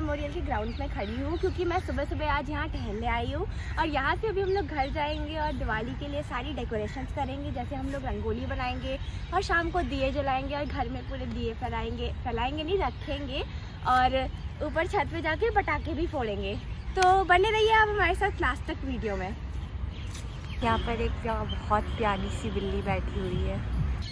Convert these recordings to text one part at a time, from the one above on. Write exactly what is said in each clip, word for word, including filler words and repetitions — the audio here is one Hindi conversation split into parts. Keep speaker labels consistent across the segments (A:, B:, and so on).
A: मेमोरियल के ग्राउंड में खड़ी हूँ क्योंकि मैं सुबह सुबह आज यहाँ टहलने आई हूँ और यहाँ से अभी हम लोग घर जाएंगे और दिवाली के लिए सारी डेकोरेशंस करेंगे। जैसे हम लोग रंगोली बनाएंगे और शाम को दिए जलाएंगे और घर में पूरे दिए फैलाएंगे फैलाएंगे नहीं रखेंगे और ऊपर छत पे जाके पटाखे भी फोड़ेंगे। तो बने रहिए आप हमारे साथ लास्ट तक वीडियो में। यहाँ पर एक बहुत प्यारी सी बिल्ली बैठी हुई है।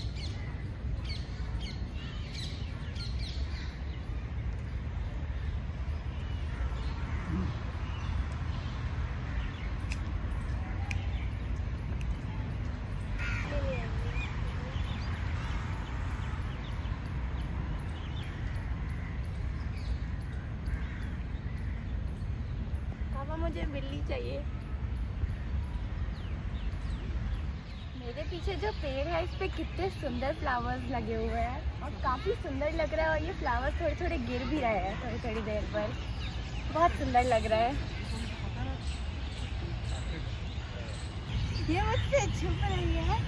A: मुझे बिल्ली चाहिए। मेरे पीछे जो पेड़ है इस पे कितने सुंदर फ्लावर्स लगे हुए हैं और काफ़ी सुंदर लग रहा है और ये फ्लावर्स थोड़े थोड़े गिर भी रहे हैं थोड़ी थोड़ी देर पर। बहुत सुंदर लग रहा है। ये मुझसे छुप रही है।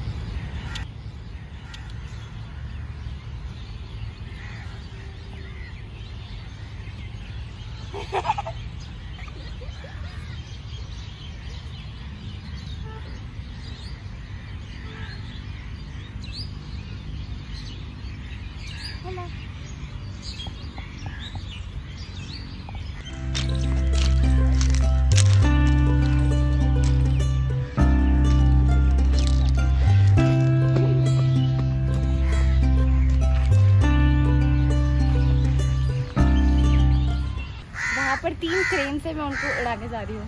A: वहाँ पर तीन क्रेन से मैं उनको उड़ाने जा रही हूँ।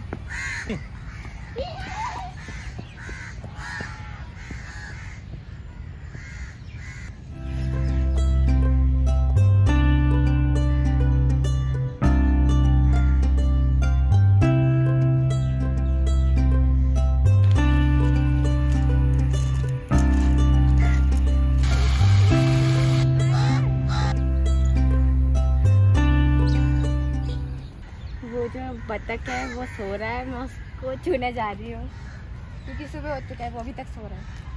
A: बतख है वो सो रहा है, मैं उसको छूने जा रही हूँ क्योंकि सुबह हो चुका है, वो अभी तक सो रहा है।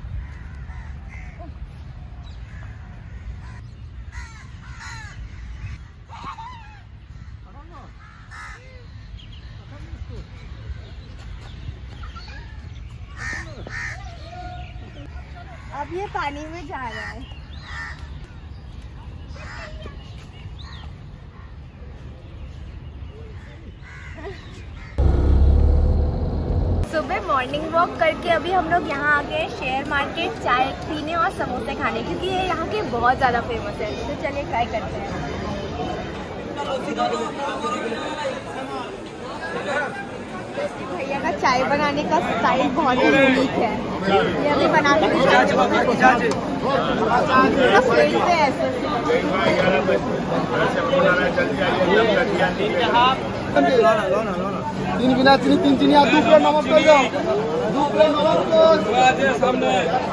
A: अब ये पानी में जा रहा है। सुबह मॉर्निंग वॉक करके अभी हम लोग यहाँ आ गए शेयर मार्केट चाय पीने और समोसे खाने, क्योंकि ये यहाँ के बहुत ज़्यादा फेमस है। तो चलिए ट्राई करते हैं। भैया का चाय बनाने का स्टाइल बहुत ही यूनिक है। ये अभी बना के तीन बिना चीनी तीन चीनी दो प्लेट नमक कर दो, दो प्लेट नमक सामने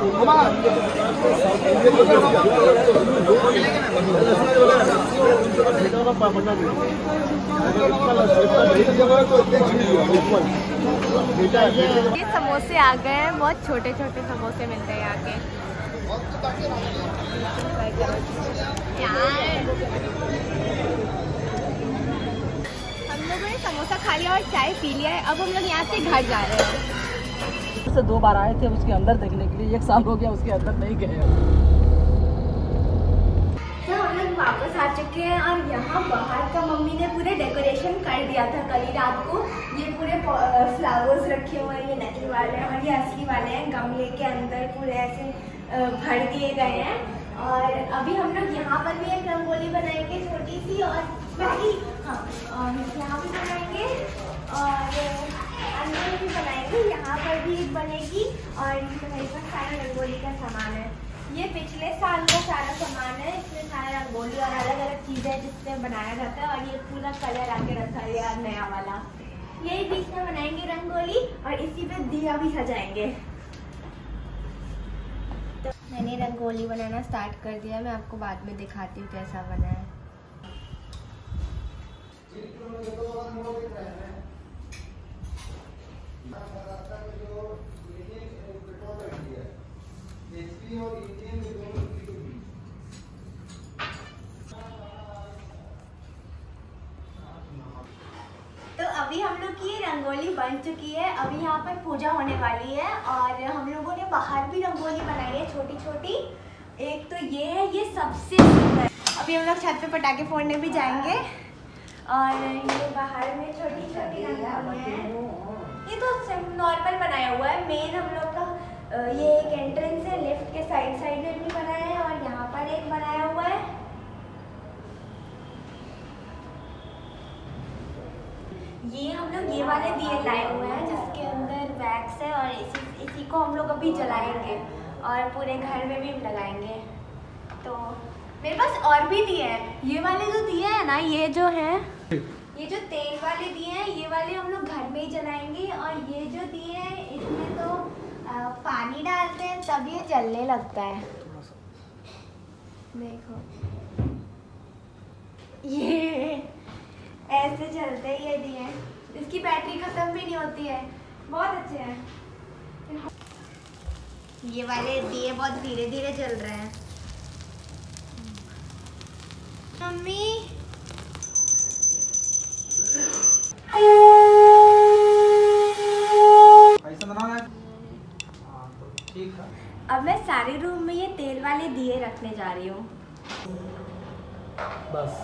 A: ये समोसे आ गए हैं। बहुत छोटे छोटे समोसे मिलते हैं यहाँ के। हम लोगों ने समोसा खा लिया और चाय पी लिया है। अब हम लोग यहाँ से घर जा रहे हैं।
B: से दो बार आए थे उसके अंदर देखने के लिए, एक साल हो गया उसके अंदर नहीं गए।
A: तो हम लोग वापस आ चुके हैं और यहाँ बाहर का मम्मी ने पूरे डेकोरेशन कर दिया था कल ही रात को। ये पूरे फ्लावर्स रखे हुए हैं, ये नकली वाले हैं और ये असली वाले हैं। गमले के अंदर पूरे ऐसे भर दिए गए हैं। और अभी हम लोग यहाँ पर भी एक रंगोली बनाएंगे छोटी सी और पहली हाँ और यहाँ भी बनाएंगे और अंदर भी बनाएंगे। यहाँ पर भी एक बनेगी और मेरे पास सारा रंगोली का सामान है। ये पिछले साल का सारा सामान है। इसमें सारा रंगोली और अलग अलग चीज़ें जिससे बनाया जाता है और ये पूरा कलर आके रखा है यार नया वाला। यही बीच में बनाएंगे रंगोली और इसी पे दिया भी सजाएंगे। तो मैंने रंगोली बनाना स्टार्ट कर दिया। मैं आपको बाद में दिखाती हूँ कैसा बना है। अभी हम लोग की रंगोली बन चुकी है। अभी यहाँ पर पूजा होने वाली है और हम लोगों ने बाहर भी रंगोली बनाई है छोटी छोटी। एक तो ये है, ये सबसे सुंदर। अभी हम लोग छत पे पटाखे फोड़ने भी जाएंगे और ये बाहर में छोटी छोटी रंगोली है। ये तो नॉर्मल बनाया हुआ है। मेन हम लोग का ये एक एंट्रेंस है, लिफ्ट के साइड साइड में भी बनाया है और यहाँ पर एक बनाया हुआ है। ये हम लोग ये वाले दिए लाए हुए हैं जिसके अंदर वैक्स है और इसी इसी को हम लोग अभी जलाएंगे और पूरे घर में भी लगाएंगे। तो मेरे पास और भी दिए हैं। ये वाले जो दिए हैं ना, ये जो है, ये जो तेल वाले दिए हैं, ये वाले हम लोग घर में ही जलाएंगे। और ये जो दिए हैं इसमें तो आ, पानी डालते हैं तब ये जलने लगता है। देखो ये ऐसे चलते ही ये दिए। इसकी बैटरी खत्म भी नहीं होती है, बहुत अच्छे हैं। ये वाले दिए बहुत धीरे धीरे चल रहे हैं। मम्मी अब मैं सारे रूम में ये तेल वाले दिए रखने जा रही हूँ।
B: बस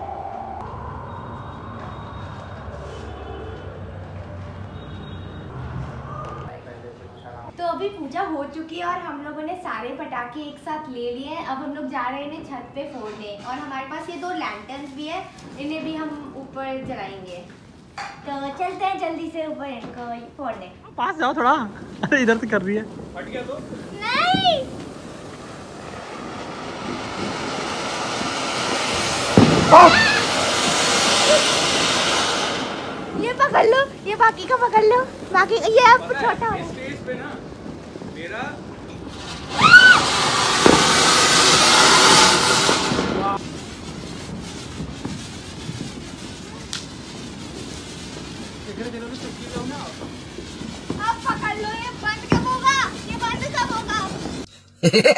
A: तो अभी पूजा हो चुकी है और हम लोगों ने सारे पटाखे एक साथ ले लिए हैं। अब हम लोग जा रहे हैं इन्हें छत पे फोड़ने और हमारे पास ये दो लैंटर्न्स भी है, इन्हें भी हम ऊपर जलाएंगे। तो चलते हैं जल्दी से ऊपर इनको फोड़ने।
B: पास जाओ थोड़ा। अरे इधर से कर रही है। फट गया तो
A: नहीं, ये पकड़ लो, ये बाकी का पकड़ लो। बाकी ये अब छोटा है।
C: स्टेज पे ना मेरा
A: अब पकड़ लो। ये बंद कब होगा? ये बंद कब होगा?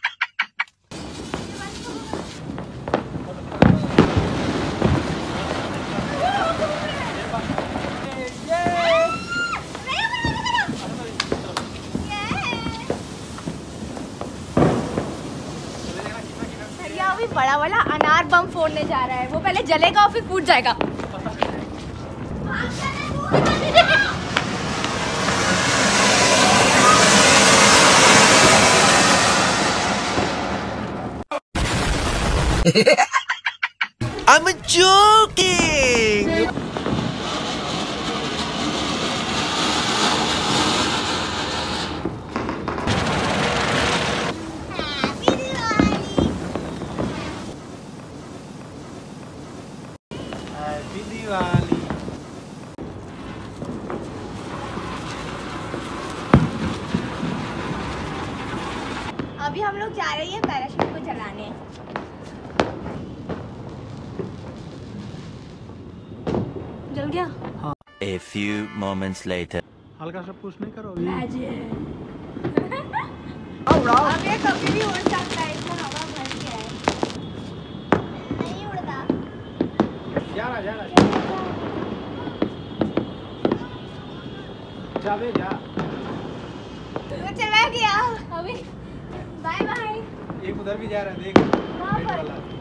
A: अभी बड़ा वाला अनार बम फोड़ने जा रहा है। वो पहले जलेगा और फिर फूट जाएगा।
D: I'm joking.
C: हैप्पी दिवाली।
A: अभी हम लोग जा रहे हैं पैराशूट को जलाने। जल गया।
D: A few moments later.
C: हल्का सा पुश नहीं करोगी?
A: अब ये कभी भी उड़ सकता है, इसमें हवा भर के है। नहीं उड़ता।
C: जा रहा जा रहा जा बे जा।
A: वो चला गया। अभी बाय बाय।
C: एक उधर भी जा रहा है, देख।
A: कहाँ पर?